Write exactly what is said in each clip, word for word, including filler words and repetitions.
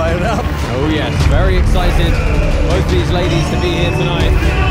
fired up. Oh yes, very excited, both these ladies, to be here tonight.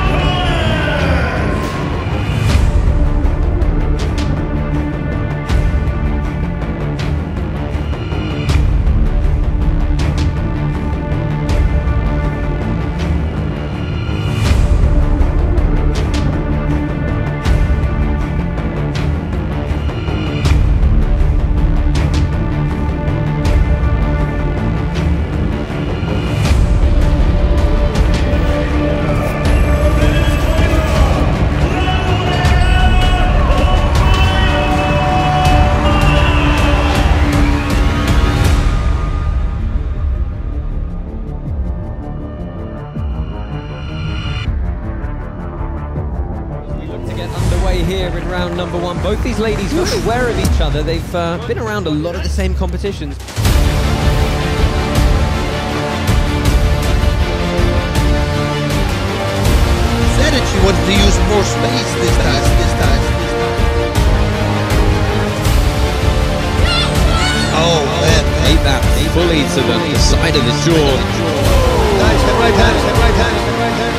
Underway here in round number one. Both these ladies very aware of each other. They've uh, been around a lot of the same competitions. Said that she wanted to use more space this time, this time, this time. Oh man, ate that fully to the, the side of the jaw. Nice, head right hand, head right hand, head right hand.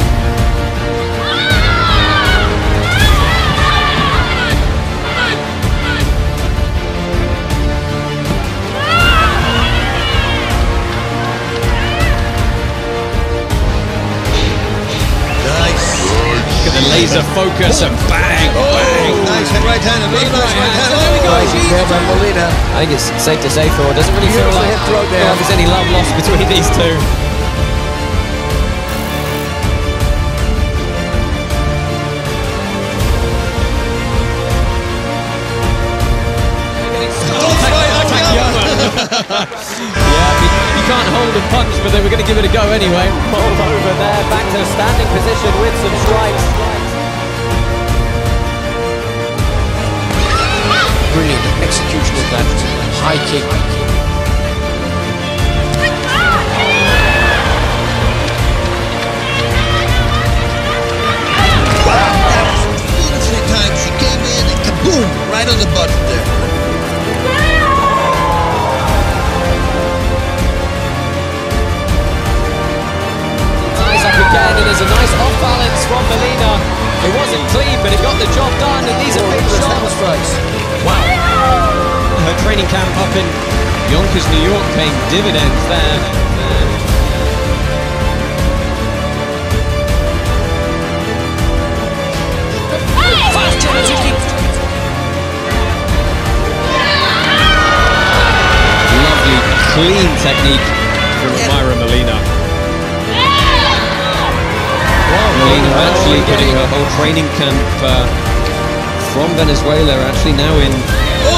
Laser focus and bang, oh, bang. Nice head right hand, a really nice right hand. There we go. Omaira Molina. I think it's safe to say, Thor, it doesn't really feel like there. there's any love lost between these two. Yeah, you, you can't hold a punch, but they were going to give it a go anyway. Hold over there, back to a standing position with some strikes. Brilliant execution of that high kick. Wow, that was beautifully timed. She came in and kaboom, right on the button there. Again, and there's a nice off balance from Molina. It wasn't clean, but it got the job done, and these are big shots. Strikes. Wow. Her training camp up in Yonkers, New York paying dividends there. Fast energy kick. Lovely, clean technique from Omaira Molina. Molina actually putting her whole training camp uh, from Venezuela, actually now in